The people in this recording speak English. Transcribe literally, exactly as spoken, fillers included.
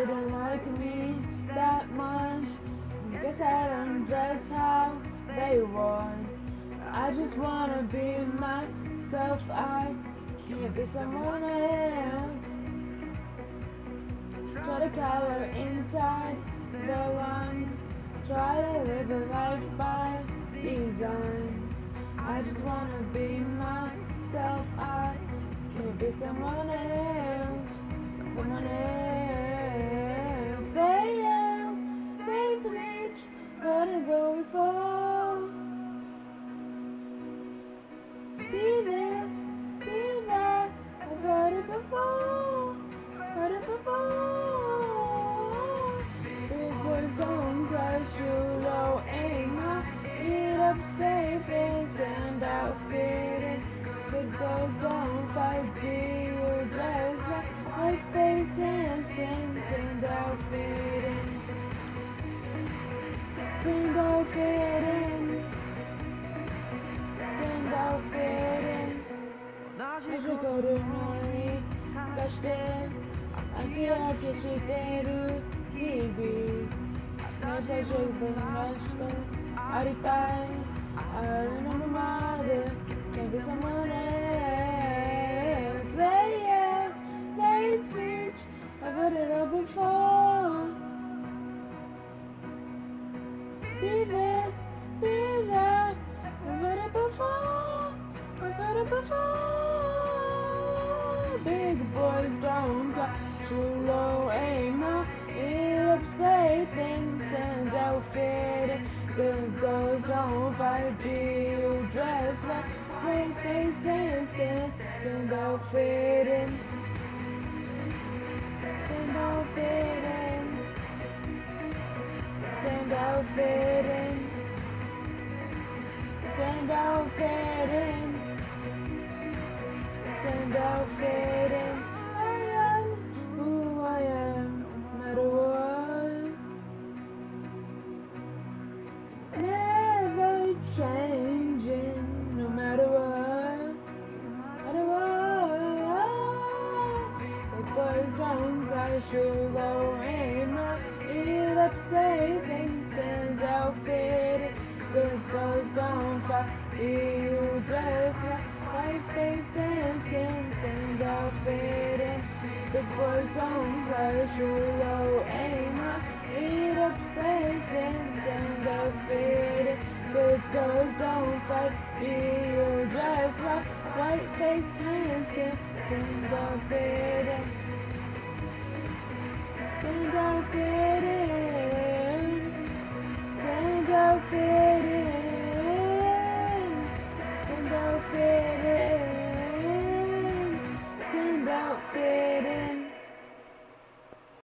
didn't like me that much. Guess I don't dress how they want. I just wanna be myself. I can't be someone else. Try to color inside the lines. Try to live a life by design. I just wanna be myself. I can't be someone else. Someone else. Say yeah, say please. Heard it go before. Be this, be that. I've heard it before. Heard it before. Big boys don't crush you, low aim up. Eat up, safe and stand out fitting. Big boys don't fight, be you dress like white face dance, stand, stand out fitting. Stand out fitting. Stand out fitting. I should go to money. Gosh damn. I feel like you should get it. Kibi. Not a joke, but I'm not Aritai. I don't know my mother. Can't be someone else. Say yeah, they preach. I've heard it all before. Be this, be that. I've heard it before. I've heard it before. Big boys don't got too low aim up. Eat up, say things and outfitting. Good girls don't fight, be you dress like great face dancing. Stand outfitting. Stand outfitting. Stand outfitting. Stand outfitting. Stand outfitting. I am who I am, no matter what. Never changing, no matter what. No matter what. The boys don't crush you, low aim up. Eat up, say things, stand outfitted. Good girls don't fight, you dress like white face dance, skin, stand outfitted. The boys don't crush you, low aim up. Eat up, say things, stand outfitted. Good girls don't fight, you dress like white face dance, skin, stand outfitted.